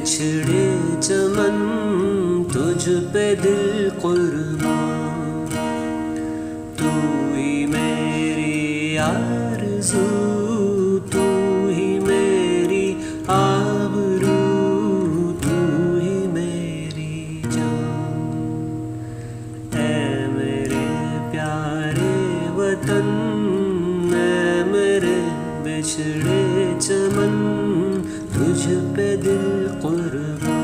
बिछड़े चमन तुझ पे दिल कुर्बान। तू ही मेरी आरज़ू, तू ही मेरी आबरू, तू ही मेरी जान। ऐ मेरे प्यारे वतन, ऐ मेरे बिछड़े चमन तुझ पे दिल कुर्बान।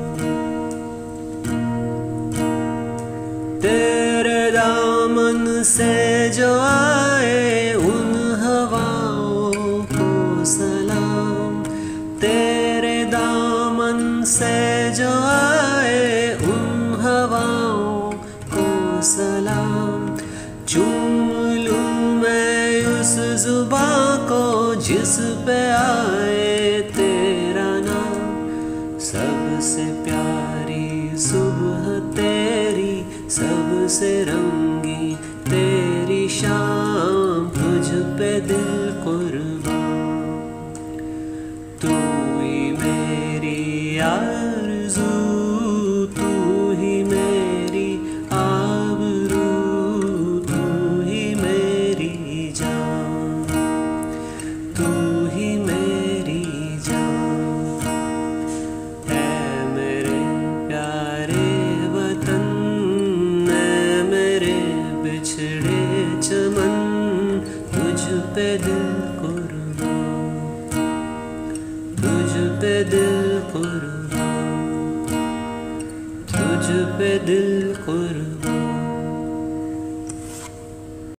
तेरे दामन से जो आए उन हवाओं को सलाम। तेरे दामन से जो आए उन हवाओं को सलाम। चूम लूं मैं उस जुबां को जिस पे आए तेरा नाम। सबसे प्यारी सुबह तेरी, सबसे रंगी तेरी शाम, तुझ पे दिल कुर्बान। तू ही मेरी आरज़ू, तू ही मेरी आबरू, तू ही मेरी जान, तू ही मेरी जान। ऐ मेरे प्यारे वतन, ऐ मेरे बिछड़े चमन तुझ पे दिल कुर्बान, तुझ पे दिल